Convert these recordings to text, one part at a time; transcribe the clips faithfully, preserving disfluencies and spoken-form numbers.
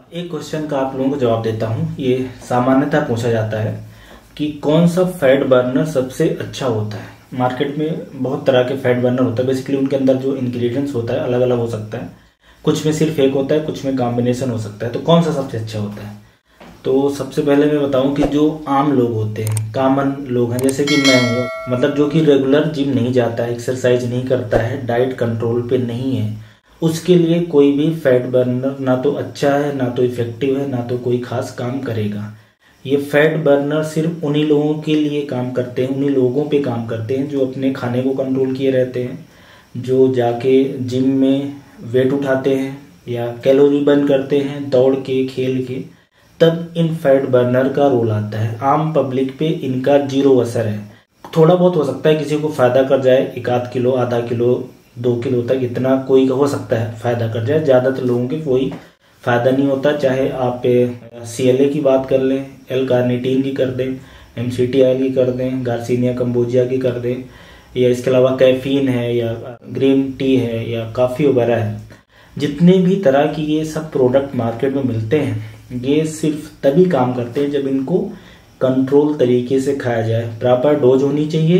एक क्वेश्चन का आप लोगों को जवाब देता हूँ। ये सामान्यतः पूछा जाता है कि कौन सा फैट बर्नर सबसे अच्छा होता है। मार्केट में बहुत तरह के फैट बर्नर होता है। बेसिकली उनके अंदर जो इंग्रेडिएंट्स होता है अलग अलग हो सकता है। कुछ में सिर्फ एक होता है, कुछ में कॉम्बिनेशन हो सकता है। तो कौन सा सबसे अच्छा होता है? तो सबसे पहले मैं बताऊं कि जो आम लोग होते हैं, कॉमन लोग हैं, जैसे कि मैं हूँ, मतलब जो कि रेगुलर जिम नहीं जाता है, एक्सरसाइज नहीं करता है, डाइट कंट्रोल पे नहीं है, उसके लिए कोई भी फैट बर्नर ना तो अच्छा है, ना तो इफेक्टिव है, ना तो कोई खास काम करेगा। ये फैट बर्नर सिर्फ उन्हीं लोगों के लिए काम करते हैं, उन्हीं लोगों पे काम करते हैं जो अपने खाने को कंट्रोल किए रहते हैं, जो जाके जिम में वेट उठाते हैं या कैलोरी बर्न करते हैं दौड़ के, खेल के, तब इन फैट बर्नर का रोल आता है। आम पब्लिक पे इनका जीरो असर है। थोड़ा बहुत हो सकता है किसी को फायदा कर जाए, एक आध किलो, आधा किलो, दो किलो तक इतना कोई हो सकता है फायदा कर जाए। ज्यादातर लोगों के कोई फायदा नहीं होता। चाहे आप सी एल ए की बात कर लें, एल कार्निटीन की कर दें, एम सी टी आई की कर दें, गार्सिनिया कंबोजिया की कर दें, या इसके अलावा कैफीन है या ग्रीन टी है या कॉफी वगैरह है, जितने भी तरह की ये सब प्रोडक्ट मार्केट में मिलते हैं, ये सिर्फ तभी काम करते हैं जब इनको कंट्रोल तरीके से खाया जाए। प्रॉपर डोज होनी चाहिए,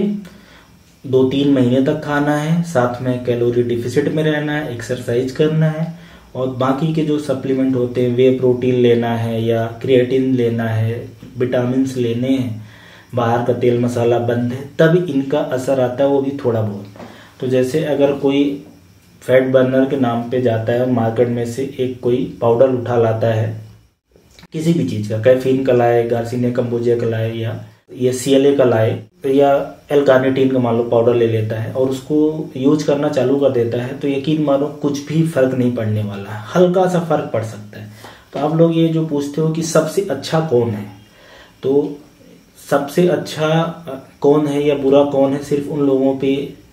दो तीन महीने तक खाना है, साथ में कैलोरी डिफिसिट में रहना है, एक्सरसाइज करना है, और बाकी के जो सप्लीमेंट होते हैं, वे प्रोटीन लेना है या क्रिएटिन लेना है, विटामिन लेने हैं, बाहर का तेल मसाला बंद है, तब इनका असर आता है, वो भी थोड़ा बहुत। तो जैसे अगर कोई फैट बर्नर के नाम पे जाता है मार्केट में से एक कोई पाउडर उठा लाता है किसी भी चीज का, कैफीन का लाए, गार्सिनिया कंबोजिया का लाए, या ये सी एल ए का लाए, या एल कार्निटीन का मान लो पाउडर ले लेता है और उसको यूज करना चालू कर देता है, तो यकीन मानो कुछ भी फर्क नहीं पड़ने वाला है। हल्का सा फर्क पड़ सकता है। तो आप लोग ये जो पूछते हो कि सबसे अच्छा कौन है, तो सबसे अच्छा कौन है या बुरा कौन है, सिर्फ उन लोगों पे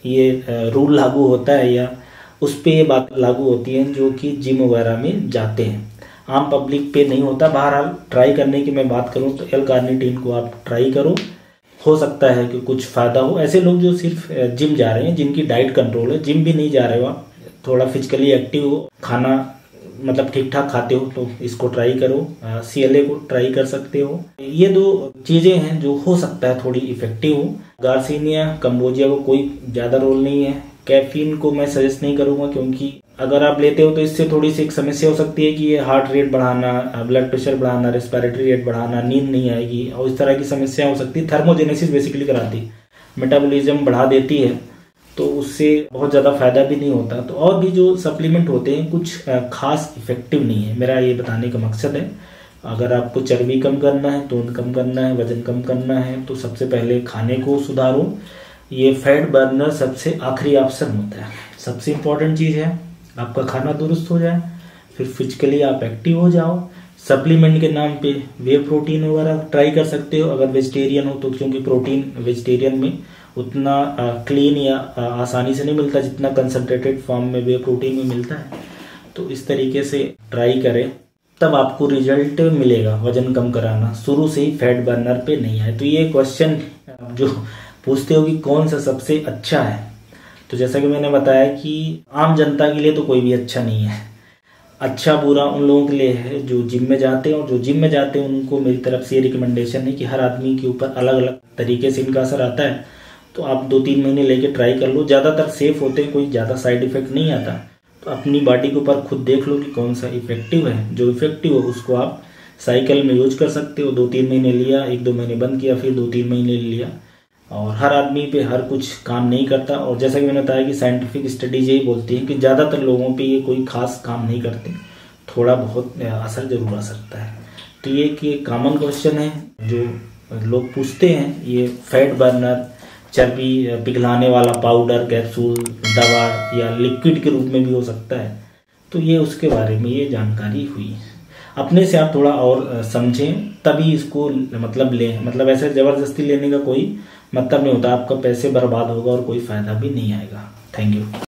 ये रूल लागू होता है या उस पे ये बात लागू होती है जो कि जिम वगैरह में जाते हैं। आम पब्लिक पे नहीं होता। बहरहाल ट्राई करने की मैं बात करूं तो एल कार्निटीन को आप ट्राई करो, हो सकता है कि कुछ फायदा हो। ऐसे लोग जो सिर्फ जिम जा रहे हैं, जिनकी डाइट कंट्रोल है, जिम भी नहीं जा रहे हो आप, थोड़ा फिजिकली एक्टिव हो, खाना मतलब ठीक ठाक खाते हो, तो इसको ट्राई करो। सी एल ए को ट्राई कर सकते हो। ये दो चीजें हैं जो हो सकता है थोड़ी इफेक्टिव हो। गार्सिनिया कंबोजिया को कोई ज्यादा रोल नहीं है। कैफीन को मैं सजेस्ट नहीं करूंगा, क्योंकि अगर आप लेते हो तो इससे थोड़ी सी एक समस्या हो सकती है कि ये हार्ट रेट बढ़ाना, ब्लड प्रेशर बढ़ाना, रेस्पिरेटरी रेट बढ़ाना, नींद नहीं आएगी, और इस तरह की समस्या हो सकती है। थर्मोजेनेसिस बेसिकली कराती है, मेटाबॉलिज्म बढ़ा देती है, तो उससे बहुत ज़्यादा फायदा भी नहीं होता। तो और भी जो सप्लीमेंट होते हैं कुछ खास इफेक्टिव नहीं है। मेरा ये बताने का मकसद है, अगर आपको चर्बी कम करना है, तोंद कम करना है, वजन कम करना है, तो सबसे पहले खाने को सुधारो। ये फैट बर्नर सबसे आखिरी ऑप्शन होता है। सबसे इम्पोर्टेंट चीज़ है आपका खाना दुरुस्त हो जाए, फिर फिजिकली आप एक्टिव हो जाओ। सप्लीमेंट के नाम पे वे प्रोटीन वगैरह ट्राई कर सकते हो अगर वेजिटेरियन हो तो, क्योंकि प्रोटीन वेजिटेरियन में उतना क्लीन या आ, आसानी से नहीं मिलता जितना कंसंट्रेटेड फॉर्म में वे प्रोटीन में मिलता है। तो इस तरीके से ट्राई करें, तब आपको रिजल्ट मिलेगा। वजन कम कराना शुरू से ही फैट बर्नर पे नहीं है। तो ये क्वेश्चन जो पूछते हो कि कौन सा सबसे अच्छा है, तो जैसा कि मैंने बताया कि आम जनता के लिए तो कोई भी अच्छा नहीं है। अच्छा बुरा उन लोगों के लिए है जो जिम में जाते हैं, और जो जिम में जाते हैं उनको मेरी तरफ से ये रिकमेंडेशन है कि हर आदमी के ऊपर अलग अलग तरीके से इनका असर आता है। तो आप दो तीन महीने लेके ट्राई कर लो। ज़्यादातर सेफ होते हैं, कोई ज़्यादा साइड इफेक्ट नहीं आता। तो अपनी बॉडी के ऊपर खुद देख लो कि कौन सा इफेक्टिव है। जो इफेक्टिव हो उसको आप साइकिल में यूज कर सकते हो। दो तीन महीने लिया, एक दो महीने बंद किया, फिर दो तीन महीने लिया। और हर आदमी पे हर कुछ काम नहीं करता, और जैसा कि मैंने बताया कि साइंटिफिक स्टडीज यही बोलती हैं कि ज़्यादातर लोगों पे ये कोई खास काम नहीं करते, थोड़ा बहुत असर जरूर आ सकता है। तो ये कि कॉमन क्वेश्चन है जो लोग पूछते हैं। ये फैट बर्नर, चर्बी पिघलाने वाला पाउडर, कैप्सूल, दवा या लिक्विड के रूप में भी हो सकता है। तो ये उसके बारे में ये जानकारी हुई। अपने से आप थोड़ा और समझें तभी इसको मतलब लें। मतलब ऐसे जबरदस्ती लेने का कोई मतलब नहीं होता। आपका पैसे बर्बाद होगा और कोई फायदा भी नहीं आएगा। Thank you.